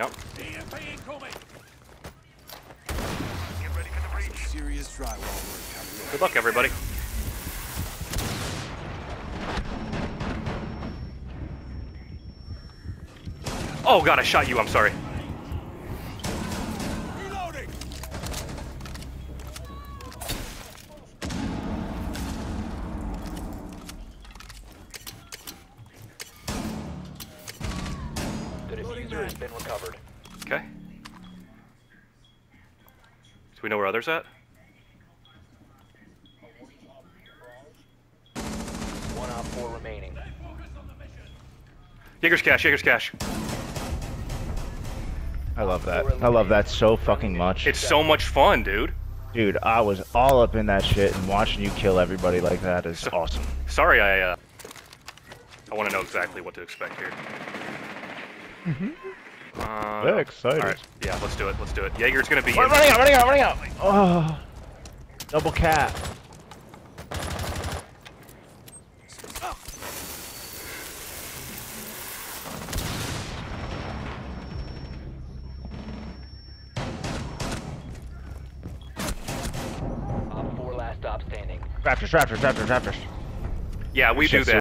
Yep. Serious drywall work. Good luck, everybody. Oh god, I shot you. I'm sorry. Reloading. The diffuser has been recovered. Okay. Do we know where others at? One op 4 remaining. Jaeger's cash. Jaeger's cash. I love that. I love that so fucking much. It's so much fun, dude. Dude, I was all up in that shit, and watching you kill everybody like that is awesome. Sorry, I want to know exactly what to expect here. They're excited. All right. Yeah, let's do it. Let's do it. Jaeger's gonna be. Running out! Oh, double cap. Op 4 last stop standing. Raptors. Yeah, we do Shit's that.